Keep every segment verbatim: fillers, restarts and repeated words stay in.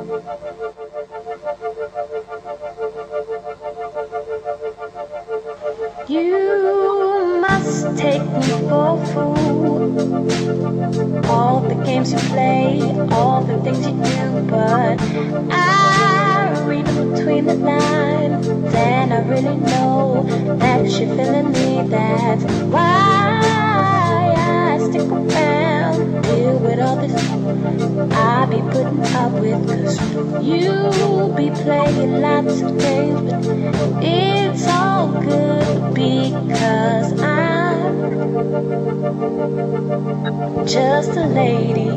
You must take me for a fool. All the games you play, all the things you do, but I read between the lines, and I really know that you're feeling me. That's why I stick around, deal with all this I be putting up with, cause you be playing lots of games, but it's all good because I'm just a lady.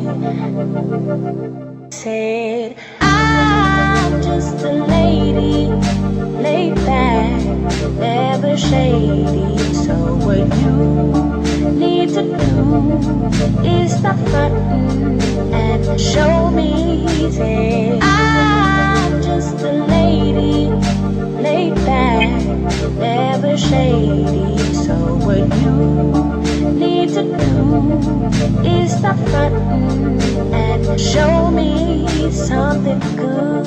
Said I'm just a lady, laid back, never shady. So what you need to do is stop fronting and show me. Say I'm just a lady, laid back, never shady. So what you need to do is stop fronting and show me something good.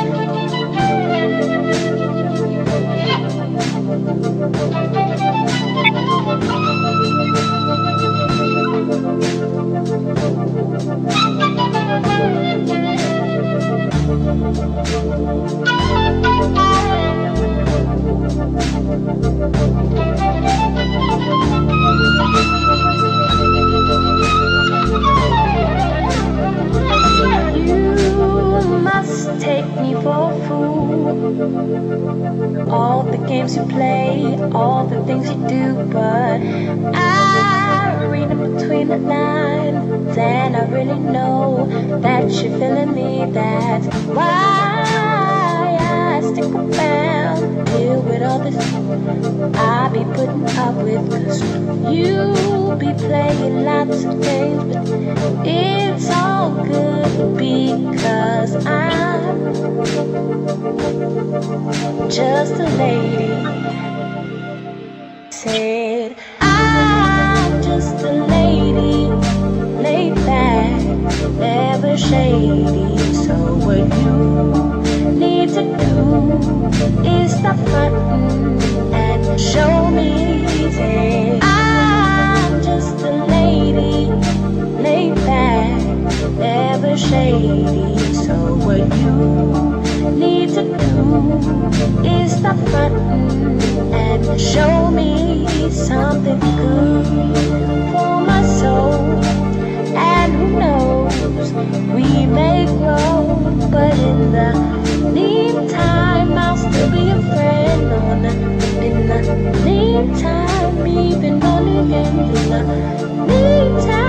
Take me for a fool. All the games you play, all the things you do, but I read in between the lines, and I really know that you're feeling me. That's why I stick around, deal with all this I be putting up with, cause you be playing lots of games, but it's all good because I'm just a lady. Said I'm just a lady, laid back, never shady. So what you need to do is stop fronting and show me. Say I'm just a lady, laid back, never shady. So what you need to do is stop fronting and show me something good for my soul. And who knows, we may grow, but in the meantime I'll still be a friend. On the, in the meantime, even only in the meantime.